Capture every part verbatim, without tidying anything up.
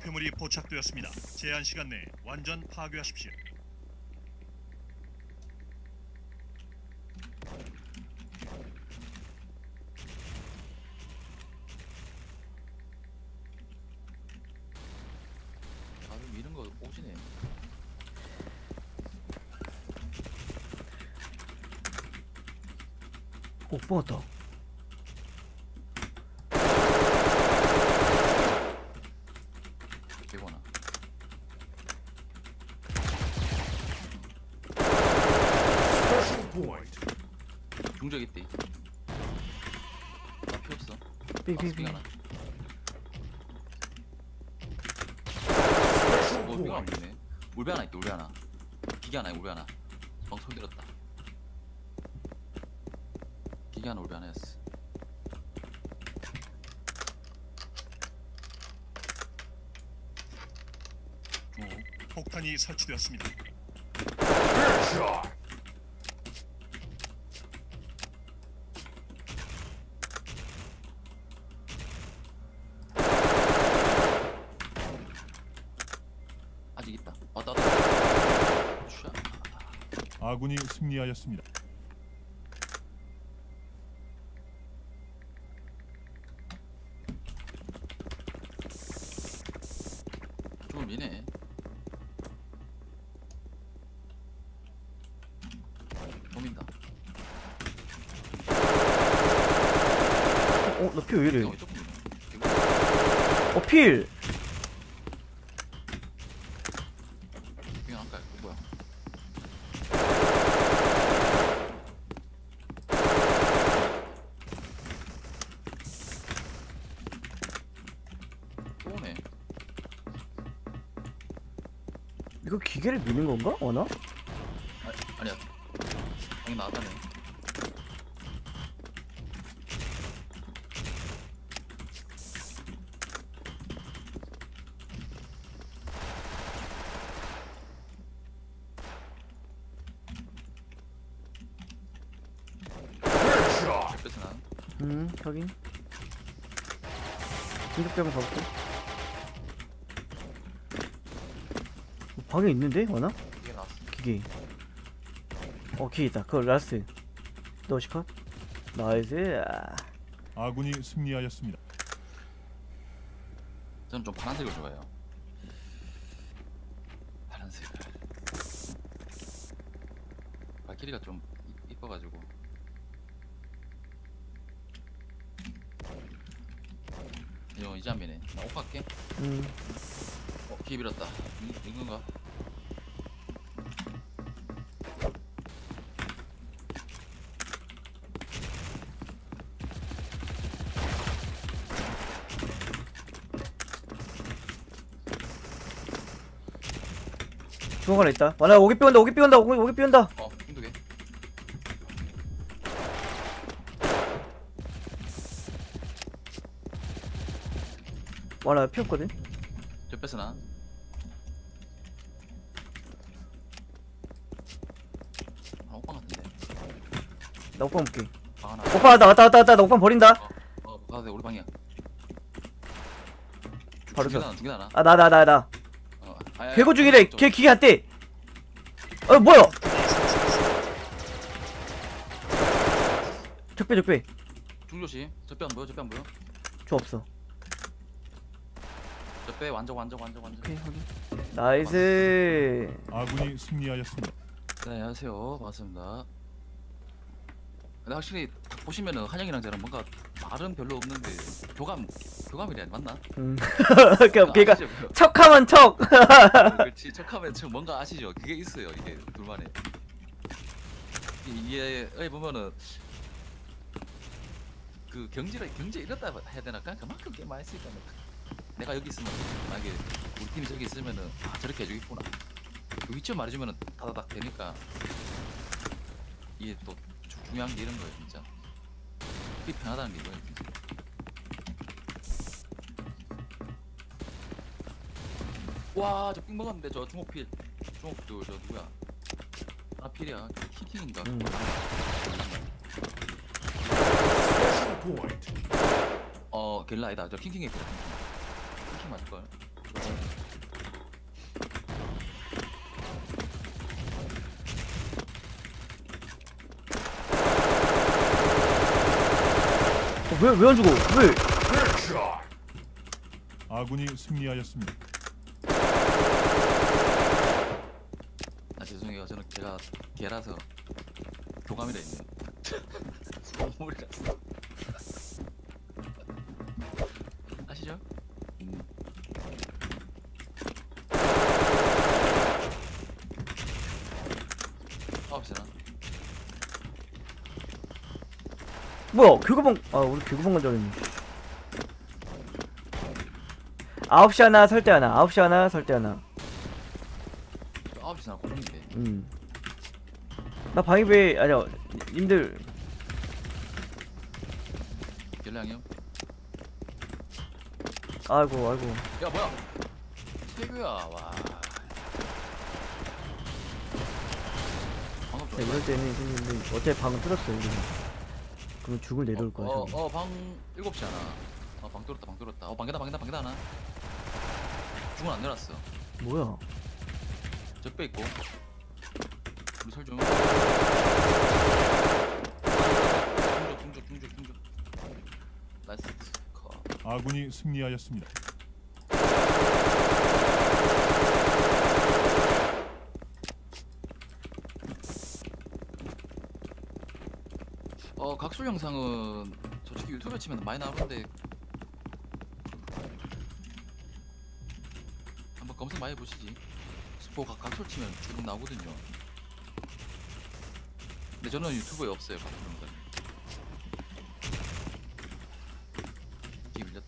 목표물이 포착되었습니다. 제한 시간 내에 완전 파괴하십시오. 나도 미는 거 오지네. 오, 뻥었다. 개거나. 중적 있대. 나 피 없어. 삐삐삐. 하나. 뭐 삐가 안 있네. 울배 하나 있다. 울배 하나. 기계 하나. 울배 하나. 방송 들었다. 기계 하나. 울배 하나였어. 오. 폭탄이 설치되었습니다. 아직 있다. 왔다 왔다. 슈아. 아군이 승리하였습니다. 좀 미네. 놈인다. 어, 나 피 왜 이래? 어, 조금 미네. 어, 필! 이건 아까 그 뭐야? 또 오네. 이거 기계를 미는 건가? 어나? 아, 아니야. 방이 나왔다네. 뺏어나. 음, 확인. 긴급병 가볼게. 뭐 방에 있는데? 어나? 이게 나왔어. 기계. 어, 기계 있다. 그거 라스트. 너시 컷? 나이스. 아. 아군이 승리하였습니다. 저는 좀 파란색을 좋아해요. 파란색을. 발키리가 좀 이- 이뻐가지고. 이거 이제 안 미네. 나 옷 갈게. 음. 어, 기 빌었다. 이, 이건가? 중앙 하나 있다. 와나 오기 삐온다. 오기 삐온다. 오기, 오기 삐온다. 어, 힘들게. 와나 피었거든. 저 뺏어나. 아, 오빠 같은데. 나 오빠 볼게. 방 하나. 오빠 왔다 왔다 왔다 왔다. 나 오빠 버린다. 어, 어, 가도 돼. 우리 방이야. 바로 중계 켜. 하나, 중계 하나. 아, 나 나 나 나. 어, 아, 야, 야, 개고 중이래. 좀- 걔 기계 안 떼. 어, 뭐야? 적배 적배. 중조심. 저빼 안 보여? 저빼 안 보여? 저 없어. 저빼 완전 완전 완전 완전. 오케이, 확인. 나이스. 아군이 승리하였습니다. 네, 안녕하세요. 반갑습니다. 근데 확실히 딱 보시면은 한영이랑 저랑 뭔가 말은 별로 없는데 교감 교감이래 맞나? 음. 그러니까 걔가 아시죠? 척하면 척. 그렇지 척하면 척 뭔가 아시죠? 그게 있어요 이게 둘만에. 이게 여기 보면은 그 경지를 경제 이렇다 해야 되나? 그냥 그만큼 게임 많이 했으니까 내가 여기 있으면 만약에 우리 팀이 저기 있으면은 아 저렇게 해주겠구나. 그 위치 말해주면은 다다닥 되니까 이게 또 중요한 게 이런 거예요 진짜. 그게 편하다는 게 이거예요 진짜. 와, 저 삥 먹었는데 저 중옥필. 중옥도 저 누구야? 아 필이야. 키킹인가? 음. 어 겔라이다. 저 킹킹의 킬킹 맞을 걸. 왜 왜 안 죽어? 왜? 아군이 승리하였습니다. 아 죄송해요. 저는 제가 개라서 교감이라 있네. 동물이라서. 아시죠? 음. 아홉 시나. 뭐야? 교구방 아 우리 교구방 간줄 알았네. 아홉 시 하나 설대 하나. 아홉 시 하나 설대 하나. 아홉 시나 고른데. 음. 나 방위배 아니야. 님들 연락이요? 아이고 아이고. 야 뭐야? 세규야 와. 방금 네, 이럴 때는 형님들 어차피 방은 뚫었어요. 우리는. 그럼 죽을 내려올 거야. 저기. 어어방 일곱 시 하나. 어방 뚫었다 방 뚫었다. 어 방개다 방개다 방개다 하나. 중은 안 내놨어. 뭐야? 적배 있고. 우리 설 좀. 중적 중적 중적 중적. 나이스 컷. 아군이 승리하였습니다. 어 각술 영상은 솔직히 유튜브에 치면 많이 나오는데 한번 검색 많이 해보시지. 스포 각 각술 치면 쭉 나오거든요. 근데 저는 유튜브에 없어요 각술 영상. 뒤에 밀렸다.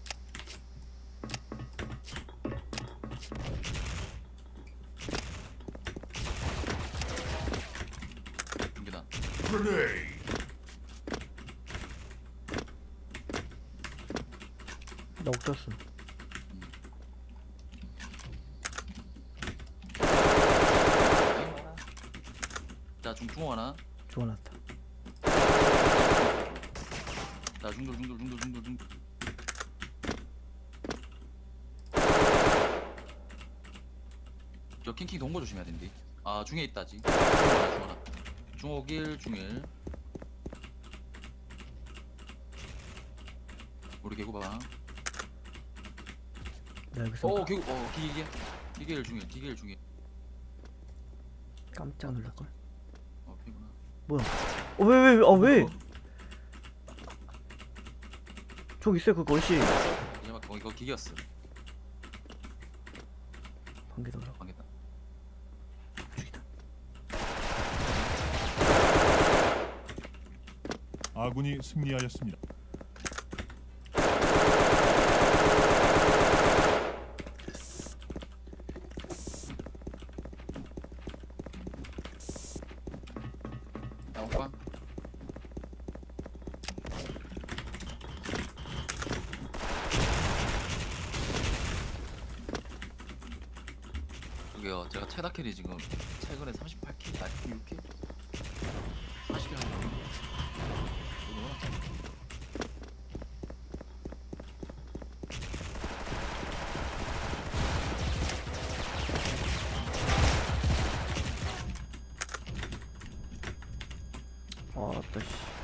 준비다. 나 옥졌어. 자 중중호 하나. 좋아놨다. 자 중돌 중돌 중돌 중돌 중돌. 저 킹킹 동거 조심해야 된디. 아 중에 있다지. 중하나 중옥일 중일. 우리 개구방. 나 여기서 오 개구 어 기계 기계일 중일 기계일 중일. 깜짝 놀랄걸. 어 피구나. 뭐야? 어, 왜, 왜, 왜, 아, 왜? 저기 있어요, 그거, 얼씨. 이거 어, 이거 기계였어. 방개 돌아. 방겠다. 아군이 승리하였습니다. 나올까? 그게요. 제가 최다 킬이 지금 최근에 삼십팔 킬, 아니 육 킬, 사십 킬 하는 거. 너무 많았잖아. 아, 또, 씨.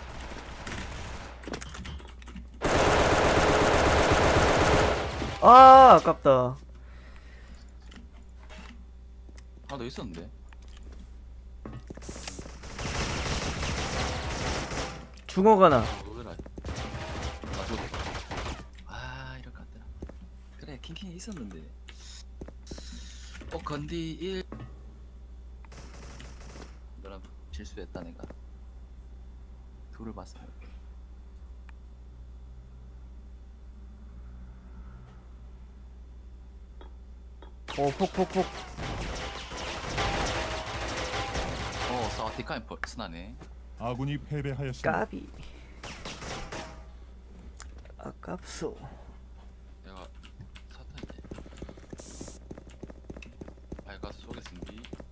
아, 아깝다. 하나 더 있었는데. 중어가나. 아, 의외라. 아, 저거. 아, 이럴 것 같더라. 그래, 킹킹이 있었는데. 어, 건디 일. 너랑 실수했다, 내가. 둘을 봤어. 어, 폭, 폭, 폭. 어, 싸워, 디카인 펄, 스나네. 아군이 패배하였습니다. 까비. 아깝소. 내가 사탄이지. 밝아서 쏘겠습니다.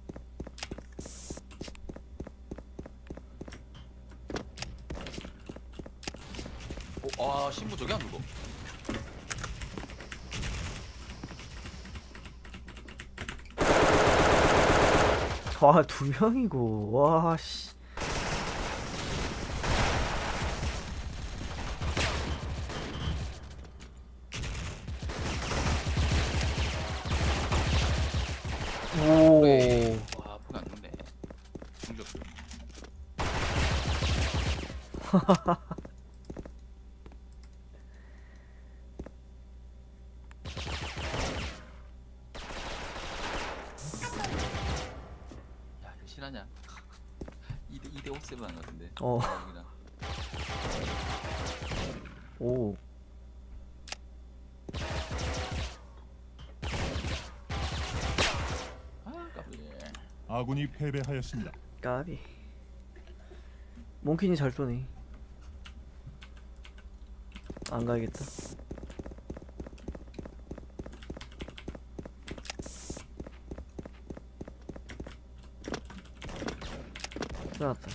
오, 아, 신부 저기 안 누고. 와, 두 명이고. 와, 씨. 야 이거 실화냐? 이대 이대 오 세븐 한 같은데. 어. 여기랑. 오. 아 까불이. 아군이 패배하였습니다. 까비. 몽킨이 잘 쏘네. 안 가야겠다. 쏘았다.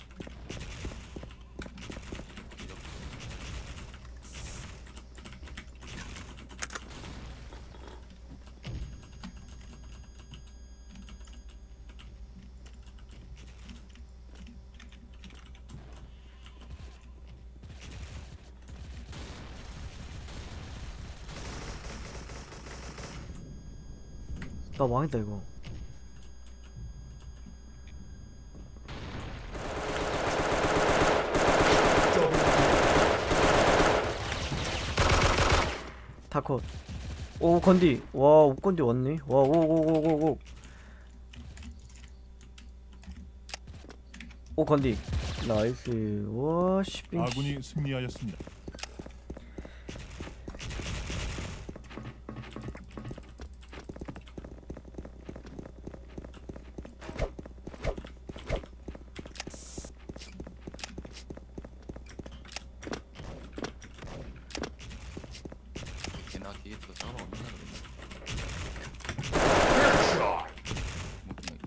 나 망했다 이거. 다컷. 오 건디. 와 옥건디 왔네. 와 오오오오오. 오 건디. 나이스. 와 씨빙. 아군이 승리하였습니다. 걔나 게이트가 따로 없나 그러네. 뭐 그냥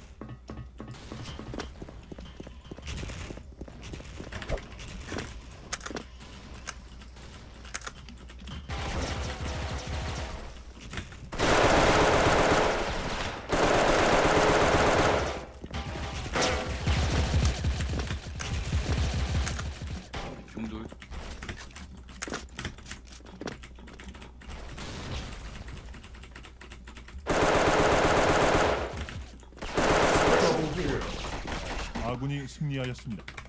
중돌. 아군이 승리하였습니다.